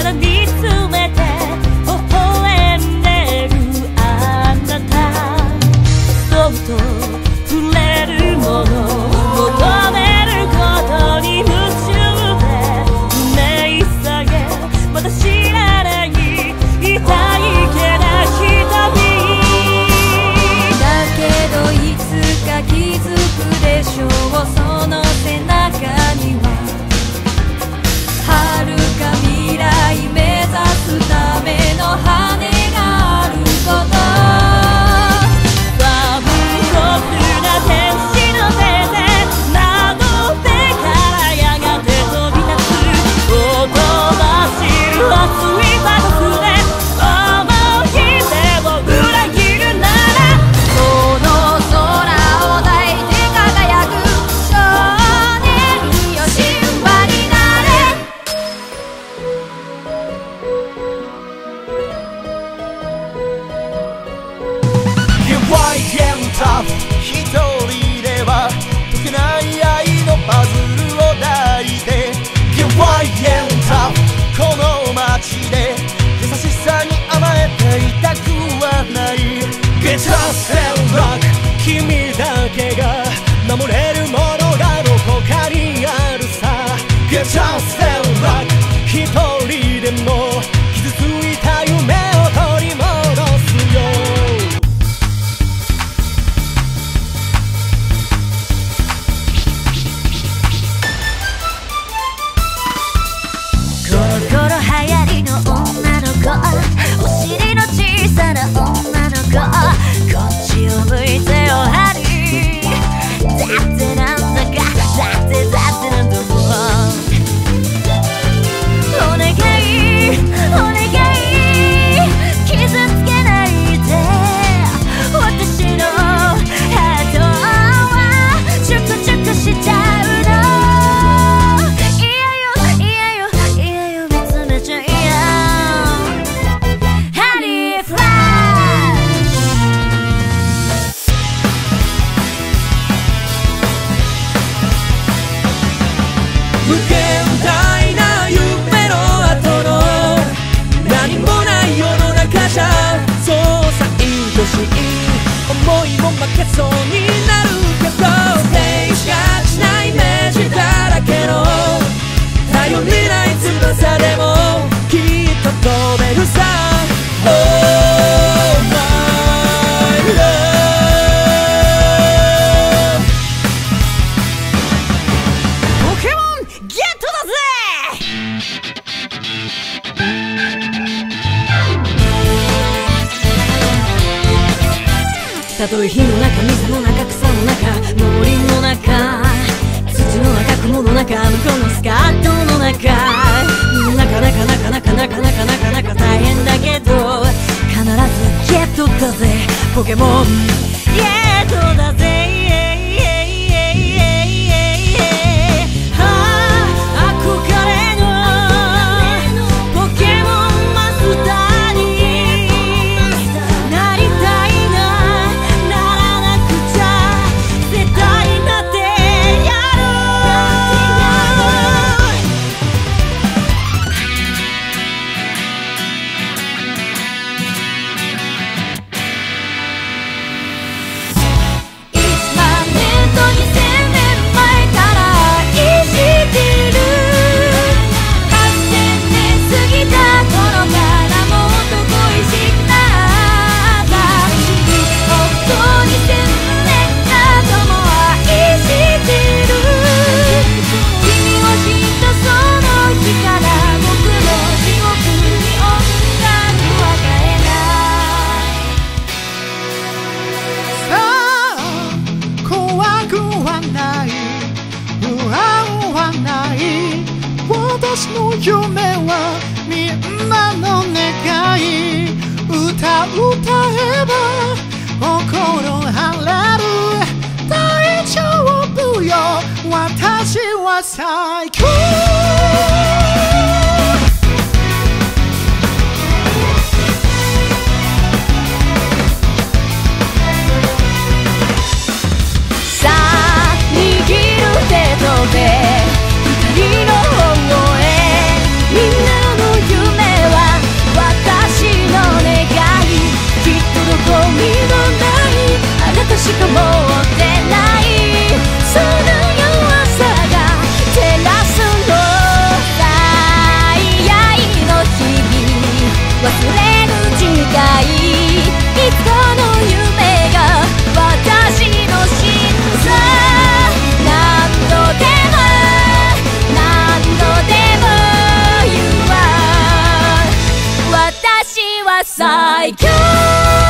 だ見つめて微笑んでるあなた、そっと触れるもの求めることに夢中で胸下げ、まだ知らない痛いけな瞳だけどいつか気づくでしょう、その背中には遥か未来目指すための羽があること、寒酷な天使の手で窓辺からやがて飛び立つ、ほとばしる熱いパドスで思い出を裏切るなら、この空を抱いて輝く少年よ、神話になれ。 弱い剣タフ一人では解けない愛のパズルを抱いて、弱い剣タフこの街で優しさに甘えていたくはない。 Get yourself back 君だけが守れるものがどこかにあるさ。 Get yourself back 一人でも傷ついた夢を取り戻すよ。 コロコロ流行りの女の子、お尻の小さな女の子、こっちを向いてよハリー、だってなんだかだってなんだもん、お願いお願い傷つけないで、私のハートはチュクチュクしちゃうの、いやよ見つめちゃいやハリーフラッシ無限大な夢の後の何もない世の中じゃ、そうさ愛しい思いも負けそうになるけど、静止がちなイメージだらけの頼りない翼でもきっと飛べるさ。 Oh my love ポケモンゲットだぜ。たとえ火の中水の中草の中森の中土の中雲の中向こうのスカートの中なか大変だけど必ずゲットだぜ、ポケモンゲットだぜ。 私の夢はみんなの願い、歌えば心晴れる、大丈夫よ私は最強。 さあ握る手と手二人の方へ、みんなの夢最強